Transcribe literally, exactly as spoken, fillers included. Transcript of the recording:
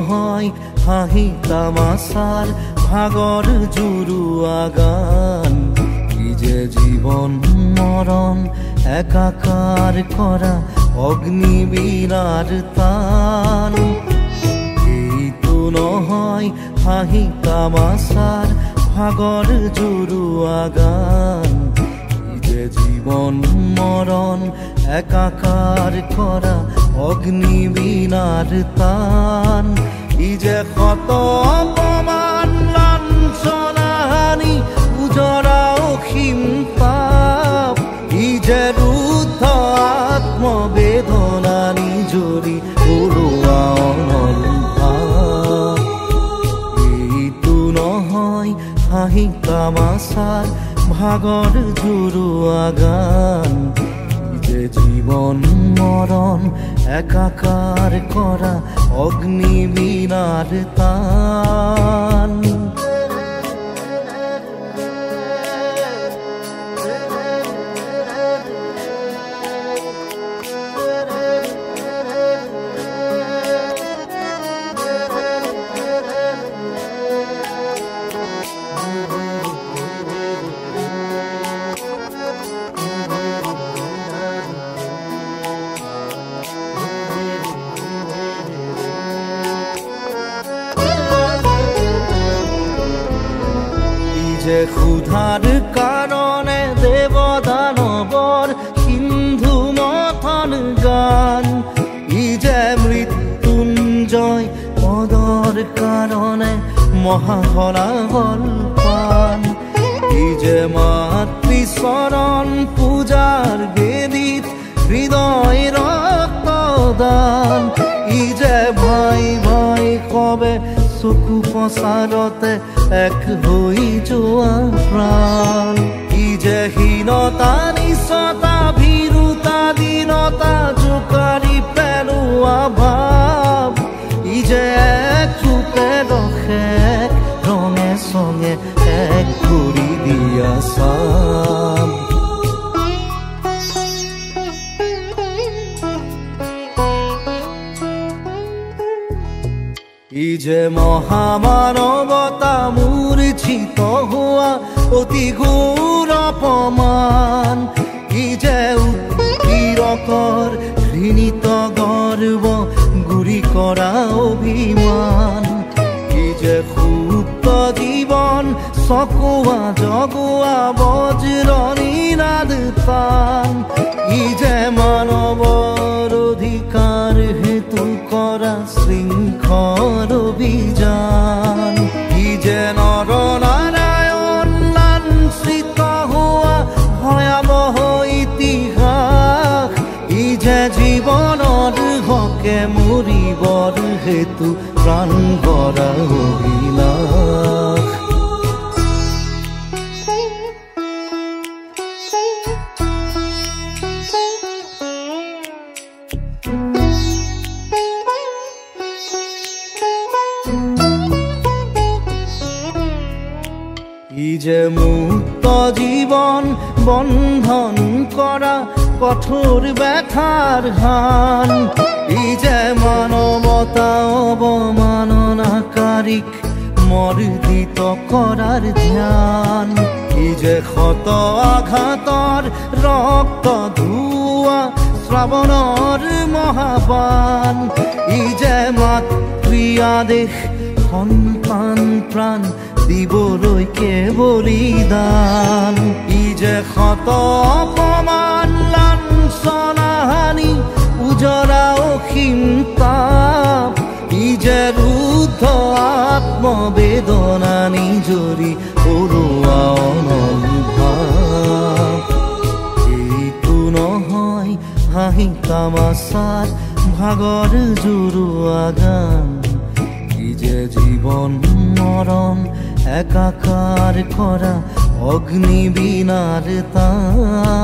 নহয় হাঁহি তামাচাৰ ভাগৰ জুৰুৱা গান। কি যে জীৱন মৰণ একাকাৰ কৰা অগ্নিবীণাৰ তান। এইটো নহয় হাঁহি তামাচাৰ ভাগৰ জুৰুৱা গান। কি যে জীৱন মৰণ একাকাৰ কৰা অগ্নিবীণাৰ তান। ই যে শত অপমান লাঞ্ছনা হানি উজৰা অসীম পাপ। ই যে ৰুদ্ধ আত্মবেদনা নিজৰি উৰুৱা অনল ভাৱ। এইটো নহয় হাঁহি তামাচাৰ ভাগৰ জুৰুৱা গান। যে জীৱন মৰণ একাকাৰ কৰা অগ্নিবীণাৰ তান। যে ক্ষুধাৰ কাৰণে দেৱদানৱৰ সিন্ধু মথন গান। ই যে মৃত্যুঞ্জয় পদৰ কাৰণে মহাহলাহল পান। ই যে মাতৃচৰণ পূজাৰ বেদীত হৃদয় ৰক্তদান। ই যে ভাই ভাই কবে চকু পচাৰতে এক হৈ যোৱা প্ৰাণ। ই যে হীনতা নিচতা ভীৰুতা দীনতা জোকাৰি পেলোৱা ভাৱ। ই যে এক ৰূপে ৰখে ৰঙে চঙে এক কৰি দিয়া চাম। ই যে মহামানৱতা মূৰ্ছিত হোৱা অতি ঘোৰ অপমান। ই যে উৎপীড়কৰ ঘৃণিত গৰ্ব গুৰি কৰা অভিমান। ই যে সুপ্ত জীৱন চকুৱা জগুৱা বজ্ৰ নিনাদ তান। ই যে মানৱৰ অধিকাৰ হেতু কৰা শৃংখল অভিযান। ই যে নৰ নাৰায়ণ লাঞ্ছিত হোৱা ভয়াৱহ ইতিহাস। ই যে জীৱনৰ হকে মৰিবৰ হেতু প্ৰাণ ভৰা অভিলাষ। ই যে মুক্ত জীৱন বন্ধন কৰা কঠোৰ ব্যথাৰ হান। ই যে মানৱতা অৱমাননাকাৰীক মৰ্দিত কৰাৰ ধ্যান। ই যে ক্ষত আঘাতৰ ৰক্ত ধোৱা শ্ৰাৱণৰ মহাপান। ই যে মাতৃ আদেশ সন্তান প্ৰাণ দিবলৈকে বলিদান। ই যে শত অপমান লাঞ্ছনা হানি উজৰা অসীম তাপ। ই যে ৰুদ্ধ আত্মবেদনা নিজৰি উৰুৱা অনল ভাৱ। এইটো নহয় হাঁহি তামাচাৰ ভাগৰ জুৰুৱা গান। ই যে জীৱন মৰণ একাকাৰ কৰা অগ্নিবীণাৰ তান।